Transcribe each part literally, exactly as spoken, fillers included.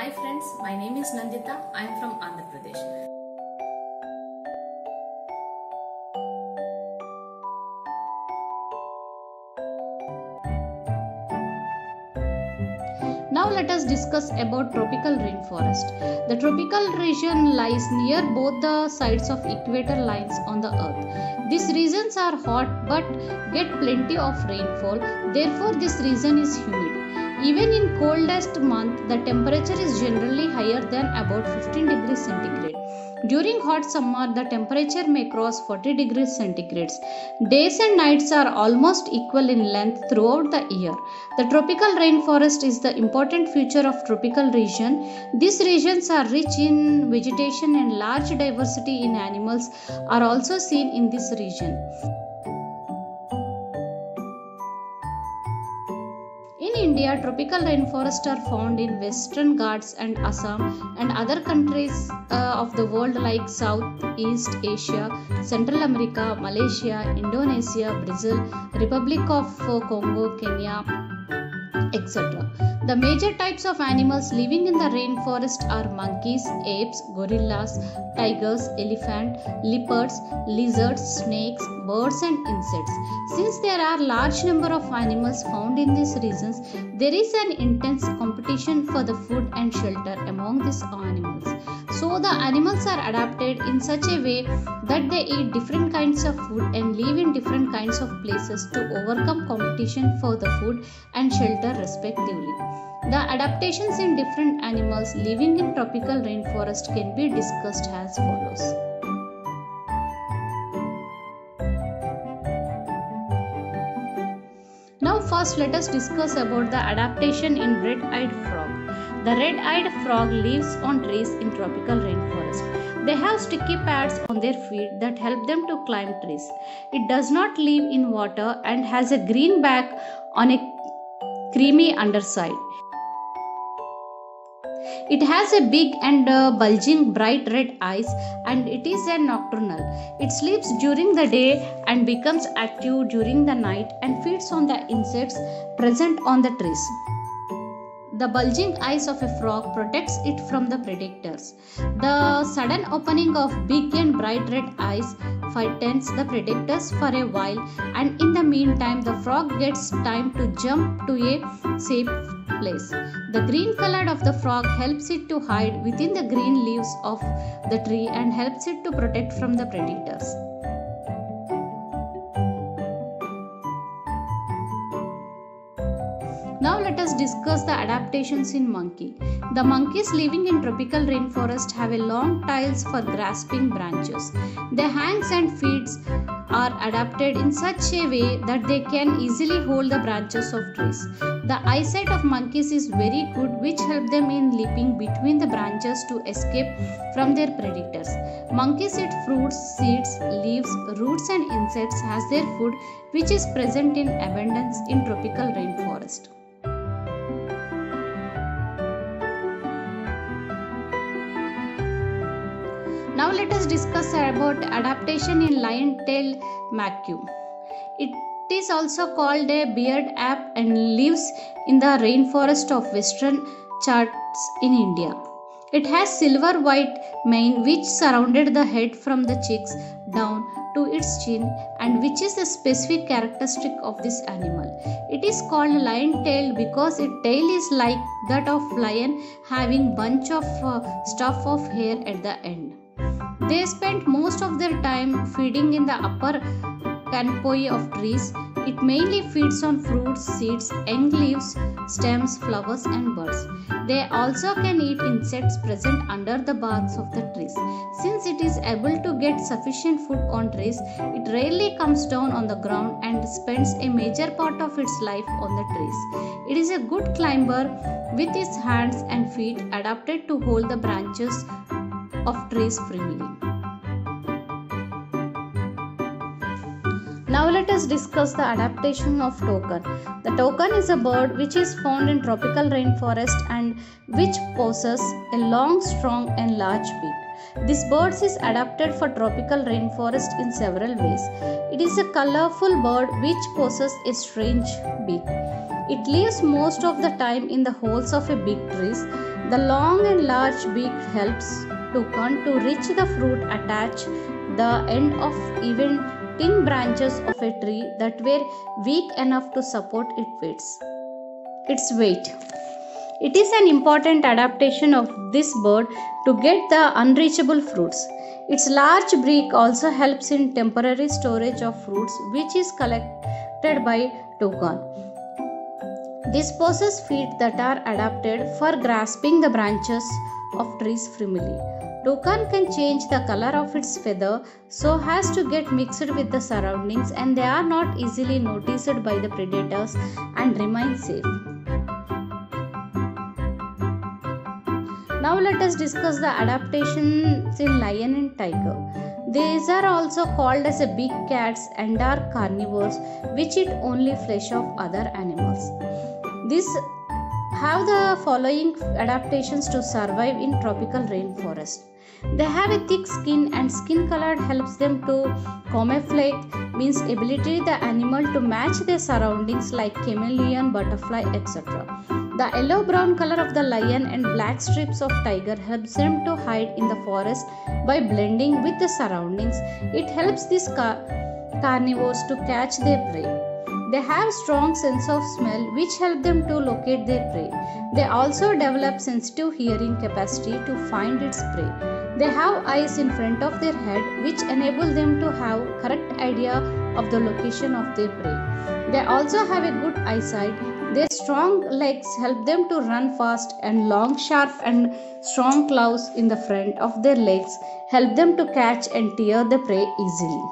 Hi friends, my name is Nandita. I am from Andhra Pradesh. Now let us discuss about tropical rainforest. The tropical region lies near both the sides of equator lines on the earth. These regions are hot but get plenty of rainfall. Therefore this region is humid. Even in coldest month, the temperature is generally higher than about fifteen degrees centigrade. During hot summer, the temperature may cross forty degrees centigrade. Days and nights are almost equal in length throughout the year. The tropical rainforest is the important feature of tropical region. These regions are rich in vegetation and large diversity in animals are also seen in this region. In India, tropical rainforests are found in Western Ghats and Assam and other countries uh, of the world like Southeast Asia, Central America, Malaysia, Indonesia, Brazil, Republic of Congo, Kenya, et cetera. The major types of animals living in the rainforest are monkeys, apes, gorillas, tigers, elephant, leopards, lizards, snakes, birds and insects. Since there are large number of animals found in these regions, there is an intense competition for the food and shelter among these animals. So the animals are adapted in such a way that they eat different kinds of food and live in different kinds of places to overcome competition for the food and shelter respectively. The adaptations in different animals living in tropical rainforest can be discussed as follows. Now first let us discuss about the adaptation in red-eyed frog. The red-eyed frog lives on trees in tropical rainforest. They have sticky pads on their feet that help them to climb trees. It does not live in water and has a green back on a creamy underside. It has a big and uh, bulging bright red eyes and it is a nocturnal. It sleeps during the day and becomes active during the night and feeds on the insects present on the trees. The bulging eyes of a frog protects it from the predators. The sudden opening of big and bright red eyes frightens the predators for a while, and in the meantime the frog gets time to jump to a safe place. The green color of the frog helps it to hide within the green leaves of the tree and helps it to protect from the predators. Now let us discuss the adaptations in monkey. The monkeys living in tropical rainforest have a long tails for grasping branches. Their hands and feet are adapted in such a way that they can easily hold the branches of trees. The eyesight of monkeys is very good, which help them in leaping between the branches to escape from their predators. Monkeys eat fruits, seeds, leaves, roots and insects as their food, which is present in abundance in tropical rainforest. Now let us discuss about adaptation in lion-tailed macaque. It is also called a beard ape and lives in the rainforest of Western Ghats in India. It has silver white mane which surrounded the head from the cheeks down to its chin and which is a specific characteristic of this animal. It is called lion-tailed because its tail is like that of lion, having bunch of uh, stuff of hair at the end. They spend most of their time feeding in the upper canopy of trees. It mainly feeds on fruits, seeds, young leaves, stems, flowers and birds. They also can eat insects present under the barks of the trees. Since it is able to get sufficient food on trees, it rarely comes down on the ground and spends a major part of its life on the trees. It is a good climber with its hands and feet adapted to hold the branches of trees freely. Now let us discuss the adaptation of toucan. The toucan is a bird which is found in tropical rainforest and which possesses a long, strong and large beak. This bird is adapted for tropical rainforest in several ways. It is a colorful bird which possesses a strange beak. It lives most of the time in the holes of a big trees. The long and large beak helps toucan to reach the fruit attach the end of even thin branches of a tree that were weak enough to support its weight. Its weight. It is an important adaptation of this bird to get the unreachable fruits. Its large beak also helps in temporary storage of fruits, which is collected by toucan. This possesses feet that are adapted for grasping the branches of trees firmly. Toucan can change the color of its feather so as to get mixed with the surroundings, and they are not easily noticed by the predators and remain safe. Now let us discuss the adaptations in lion and tiger. These are also called as big cats and are carnivores which eat only flesh of other animals. These have the following adaptations to survive in tropical rainforest. They have a thick skin, and skin color helps them to camouflage, means ability the animal to match their surroundings like chameleon, butterfly, et cetera. The yellow-brown color of the lion and black strips of tiger helps them to hide in the forest by blending with the surroundings. It helps these car- carnivores to catch their prey. They have strong sense of smell which help them to locate their prey. They also develop sensitive hearing capacity to find its prey. They have eyes in front of their head which enable them to have correct idea of the location of their prey. They also have a good eyesight. Their strong legs help them to run fast, and long, sharp and strong claws in the front of their legs help them to catch and tear the prey easily.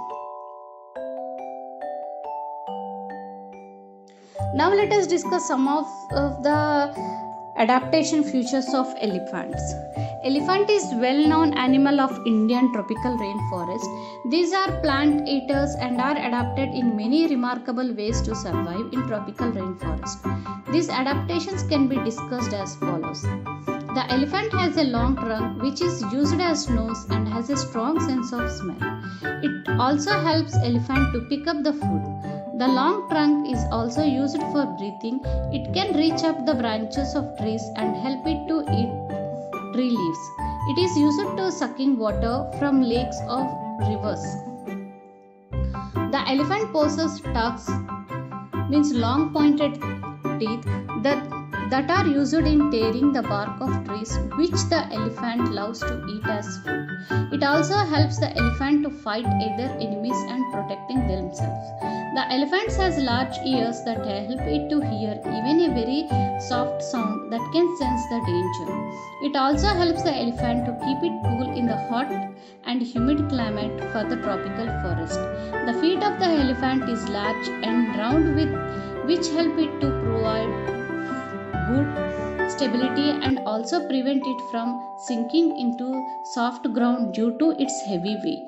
Now let us discuss some of, of the adaptation features of elephants. Elephant is well-known animal of Indian tropical rainforest. These are plant eaters and are adapted in many remarkable ways to survive in tropical rainforest. These adaptations can be discussed as follows. The elephant has a long trunk which is used as nose and has a strong sense of smell. It also helps elephant to pick up the food. The long trunk is also used for breathing. It can reach up the branches of trees and help it to eat tree leaves. It is used to sucking water from lakes or rivers. The elephant possesses tusks, means long pointed teeth that, that are used in tearing the bark of trees, which the elephant loves to eat as food. It also helps the elephant to fight other enemies and protecting themselves. The elephant has large ears that help it to hear even a very soft sound that can sense the danger. It also helps the elephant to keep it cool in the hot and humid climate for the tropical forest. The feet of the elephant is large and round with which help it to provide good stability and also prevent it from sinking into soft ground due to its heavy weight.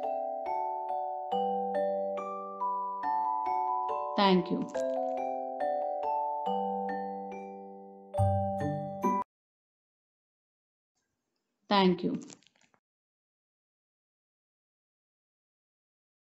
Thank you. Thank you.